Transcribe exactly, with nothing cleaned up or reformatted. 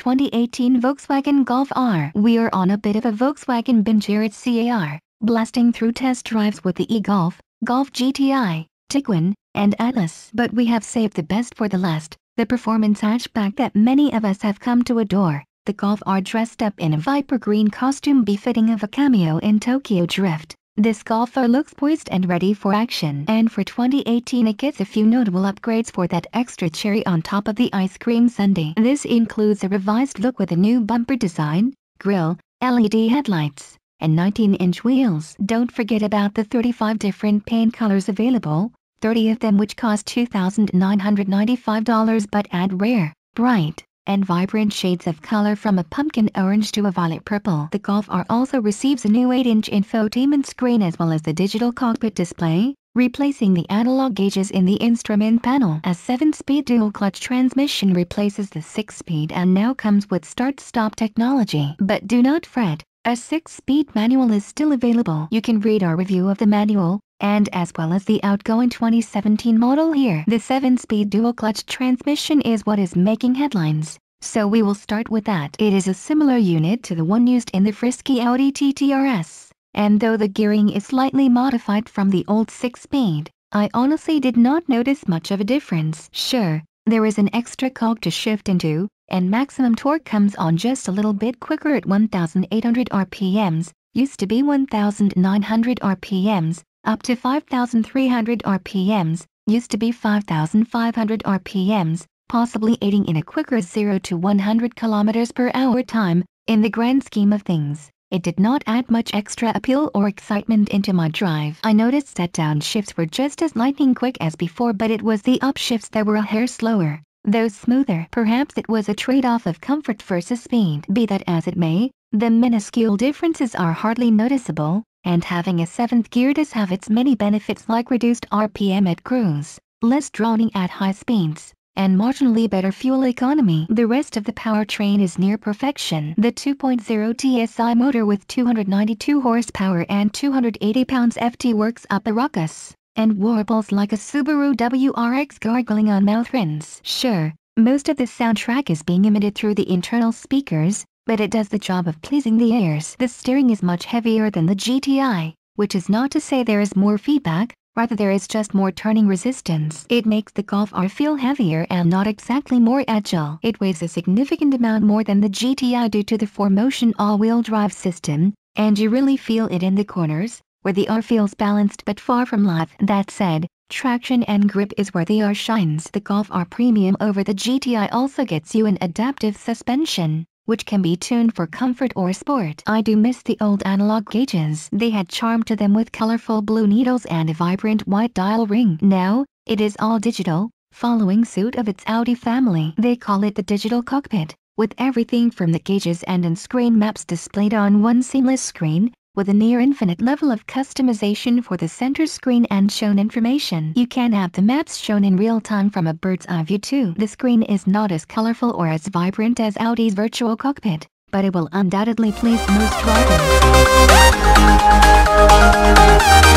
twenty eighteen Volkswagen Golf R. We are on a bit of a Volkswagen binge here at C A R, blasting through test drives with the e-Golf, Golf G T I, Tiguan, and Atlas. But we have saved the best for the last, the performance hatchback that many of us have come to adore. The Golf R dressed up in a viper green costume befitting of a cameo in Tokyo Drift. This Golf R looks poised and ready for action. And for twenty eighteen it gets a few notable upgrades for that extra cherry on top of the ice cream sundae. This includes a revised look with a new bumper design, grille, L E D headlights, and nineteen inch wheels. Don't forget about the thirty-five different paint colors available, thirty of them which cost two thousand nine hundred ninety-five dollars but add rare, bright, and vibrant shades of color from a pumpkin orange to a violet purple. The Golf R also receives a new eight inch infotainment screen as well as the digital cockpit display, replacing the analog gauges in the instrument panel. A seven speed dual-clutch transmission replaces the six speed and now comes with start-stop technology. But do not fret, a six speed manual is still available. You can read our review of the manual, and as well as the outgoing twenty seventeen model here. The seven speed dual-clutch transmission is what is making headlines, so we will start with that. It is a similar unit to the one used in the frisky Audi T T R S, and though the gearing is slightly modified from the old six speed, I honestly did not notice much of a difference. Sure, there is an extra cog to shift into, and maximum torque comes on just a little bit quicker at one thousand eight hundred R P Ms, used to be one thousand nine hundred R P Ms, up to five thousand three hundred R P Ms, used to be five thousand five hundred R P Ms, possibly aiding in a quicker zero to one hundred kilometers per hour time. In the grand scheme of things, it did not add much extra appeal or excitement into my drive. I noticed that downshifts were just as lightning quick as before, but it was the upshifts that were a hair slower, though smoother. Perhaps it was a trade-off of comfort versus speed. Be that as it may, the minuscule differences are hardly noticeable, and having a seventh gear does have its many benefits like reduced R P M at cruise, less droning at high speeds, and marginally better fuel economy. The rest of the powertrain is near perfection. The two point oh T S I motor with two hundred ninety-two horsepower and two hundred eighty pounds-feet works up a ruckus, and warbles like a Subaru W R X gargling on mouth rinse. Sure, most of the soundtrack is being emitted through the internal speakers, but it does the job of pleasing the ears. The steering is much heavier than the G T I, which is not to say there is more feedback, rather there is just more turning resistance. It makes the Golf R feel heavier and not exactly more agile. It weighs a significant amount more than the G T I due to the four motion all-wheel drive system, and you really feel it in the corners, where the R feels balanced but far from live. That said, traction and grip is where the R shines. The Golf R Premium over the G T I also gets you an adaptive suspension, which can be tuned for comfort or sport. I do miss the old analog gauges. They had charm to them with colorful blue needles and a vibrant white dial ring. Now, it is all digital, following suit of its Audi family. They call it the Digital Cockpit, with everything from the gauges and on-screen maps displayed on one seamless screen, with a near-infinite level of customization for the center screen and shown information. You can have the maps shown in real time from a bird's eye view too. The screen is not as colorful or as vibrant as Audi's virtual cockpit, but it will undoubtedly please most drivers.